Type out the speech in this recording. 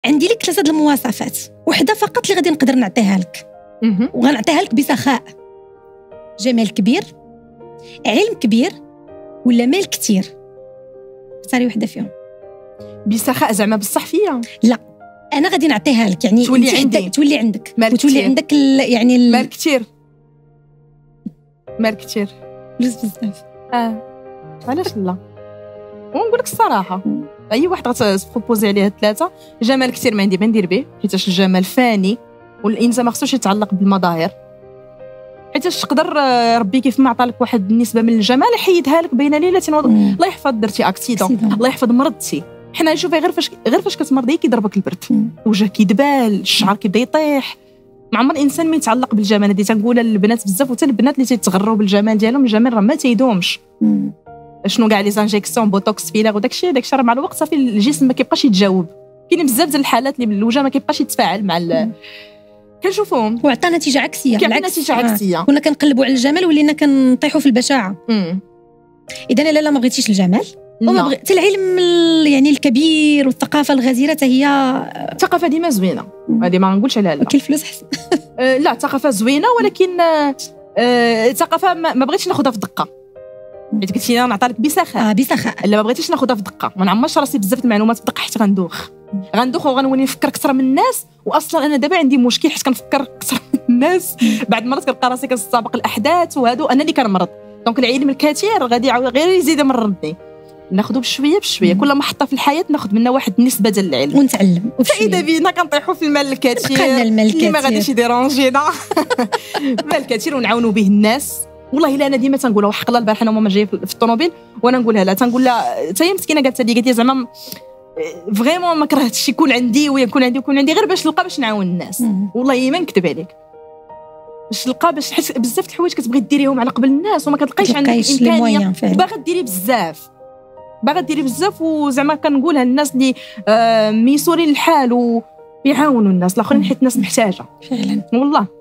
عندي لك 3 المواصفات، وحده فقط اللي غادي نقدر نعطيها لك، وغنعطيها لك بسخاء. جمال كبير، علم كبير، ولا مال كتير؟ اختاري وحده فيهم. بسخاء زعما بصح فيا؟ لا، انا غادي نعطيها لك، يعني تولي عندي، تولي عندك، وتولي عندك يعني مال كتير. مال كتير فلوس بزاف. علاش لا؟ ونقول لك الصراحه، اي واحد غتبروبوزي عليه الثلاثه. جمال كثير ما عندي ما ندير به، حيت الجمال فاني والانسان ما خصوش يتعلق بالمظاهر، حيت تقدر ربي كيف ما عطى لك واحد النسبه من الجمال يحيدها لك بين ليله الله يحفظ درتي اكسيدون، الله يحفظ مرضتي. حنا نشوفي غير فاش كتمرضي كيضربك البرد، وجهك كيدبال، الشعر كيبدا يطيح. ما عمر الانسان ما يتعلق بالجمال. هذه تنقولها للبنات بزاف، وحتى البنات اللي تيتغروا بالجمال ديالهم، الجمال راه ما تيدومش. شنو كاع لي زانجيكسيون بوتوكس فيلر وداكشي راه مع الوقت صافي الجسم ما كيبقاش يتجاوب. كاينين بزاف ديال الحالات اللي الوجه ما كيبقاش يتفاعل مع كنشوفهم، وعطى نتيجه عكسيه. بالعكس نتيجه عكسيه. كنا كنقلبوا على الجمال ولينا كنطيحوا في البشاعه. اذا لا ما بغيتيش الجمال وما بغيتي العلم يعني الكبير والثقافه الغزيره، حتى هي الثقافه ديما زوينه، هذه ما نقولش عليها لا. كاين الفلوس حسن. لا الثقافه زوينه، ولكن الثقافه ما بغيتش ناخذها في دقه، حيت قلتي لي نعطيها لك بسخاء. بسخاء لا ما بغيتيش ناخذها في دقه. ما نعمرش راسي بزاف المعلومات في دقه حيت غندوخ وغنولي نفكر اكثر من الناس. واصلا انا دابا عندي مشكل حيت كنفكر اكثر من الناس. بعد مرات كنلقى راسي كنسابق الاحداث، وهادو انا اللي كنمرض. دونك العلم الكثير غادي غير يزيد يمرضني. ناخذو بشويه بشويه، كل محطه في الحياه ناخذ منها واحد النسبه ديال العلم ونتعلم. فاذا بينا كنطيحوا في المال الكثير اللي ما غاديش يديرونجينا. المال الكثير ونعاونوا به الناس. والله الا انا ديما تنقولها. وحق الله البارحه انا وماما جايه في الطوموبيل وانا نقولها لها، تنقول لها حتى هي مسكينه قالت لي زعما فريمون ما كرهتش يكون عندي ويكون عندي غير باش نلقى باش نعاون الناس. والله ما نكذب عليك، باش نلقى باش حيت بزاف د الحوايج كتبغي ديريهم على قبل الناس وما كتلقايش عندك الامكانيه، باغا ديري بزاف وزعما كنقولها للناس اللي ميسورين الحال ويعاونوا الناس الاخرين، حيت الناس محتاجه فعلا والله.